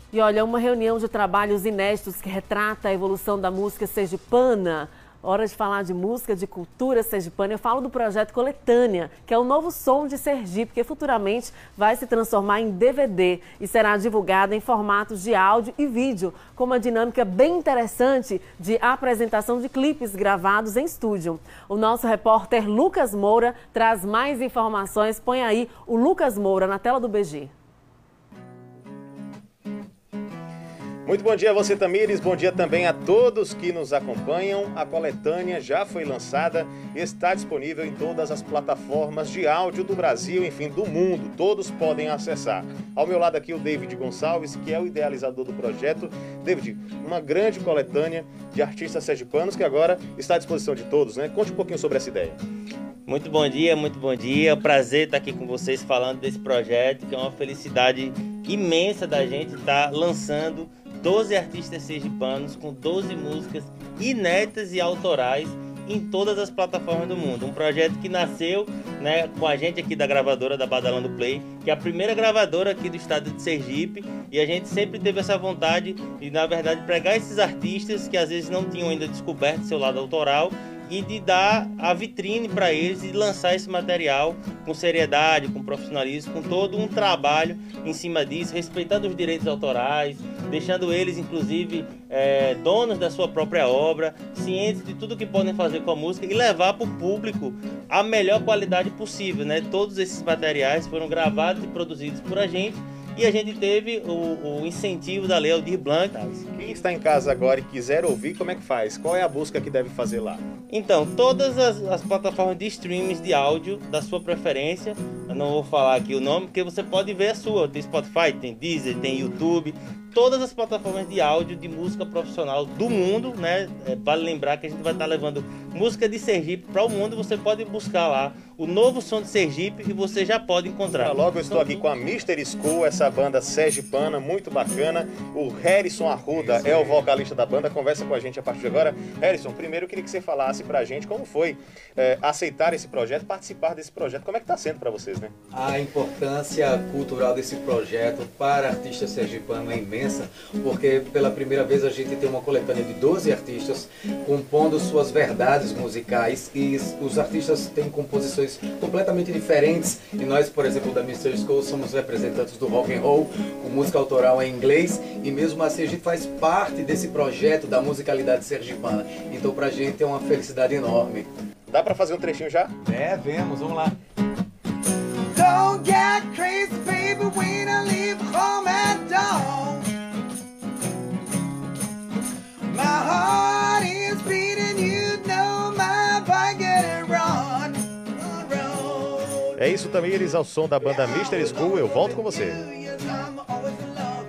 E olha, uma reunião de trabalhos inéditos que retrata a evolução da música sergipana. Hora de falar de música, de cultura sergipana. Eu falo do projeto Coletânea, que é o novo som de Sergipe, que futuramente vai se transformar em DVD e será divulgado em formatos de áudio e vídeo, com uma dinâmica bem interessante de apresentação de clipes gravados em estúdio. O nosso repórter Lucas Moura traz mais informações. Põe aí o Lucas Moura na tela do BG. Muito bom dia a você, Tamires. Bom dia também a todos que nos acompanham. A coletânea já foi lançada e está disponível em todas as plataformas de áudio do Brasil, enfim, do mundo. Todos podem acessar. Ao meu lado aqui o David Gonçalves, que é o idealizador do projeto. David, uma grande coletânea de artistas sergipanos que agora está à disposição de todos, né? Conte um pouquinho sobre essa ideia. Muito bom dia, muito bom dia. É um prazer estar aqui com vocês falando desse projeto, que é uma felicidade imensa da gente estar lançando 12 artistas sergipanos com 12 músicas inéditas e autorais em todas as plataformas do mundo. Um projeto que nasceu, né, com a gente aqui da gravadora da Badalando Play, que é a primeira gravadora aqui do estado de Sergipe, e a gente sempre teve essa vontade de, na verdade, pregar esses artistas que às vezes não tinham ainda descoberto seu lado autoral e de dar a vitrine para eles e lançar esse material com seriedade, com profissionalismo, com todo um trabalho em cima disso, respeitando os direitos autorais, deixando eles, inclusive, donos da sua própria obra, cientes de tudo que podem fazer com a música e levar para o público a melhor qualidade possível, né? Todos esses materiais foram gravados e produzidos por a gente, e a gente teve o incentivo da Lei Aldir Blanc. Quem está em casa agora e quiser ouvir, como é que faz? Qual é a busca que deve fazer lá? Então, todas as plataformas de streams de áudio da sua preferência, eu não vou falar aqui o nome, porque você pode ver a sua. Tem Spotify, tem Deezer, tem YouTube, todas as plataformas de áudio de música profissional do mundo, né? Vale lembrar que a gente vai estar levando música de Sergipe para o mundo. Você pode buscar lá o novo som de Sergipe e você já pode encontrar. Logo eu estou aqui com a Mr. School, essa banda sergipana muito bacana. O Harrison Arruda é o vocalista da banda, conversa com a gente a partir de agora. Harrison, primeiro eu queria que você falasse pra gente como foi aceitar esse projeto, participar desse projeto. Como é que está sendo para vocês, né? A importância cultural desse projeto para artistas sergipanos é imensa, porque pela primeira vez a gente tem uma coletânea de 12 artistas compondo suas verdades musicais, e os artistas têm composições completamente diferentes, e nós, por exemplo, da Mr. School, somos representantes do rock and roll, com música autoral em inglês, e mesmo assim a gente faz parte desse projeto da musicalidade sergipana. Então pra gente é uma felicidade enorme. Dá pra fazer um trechinho já? Vamos lá. Don't get crazy, baby, when I leave home at dawn. My heart is beating, you know my bike getting run. É isso, Tamires, ao som da banda Mr. School. Eu volto com você.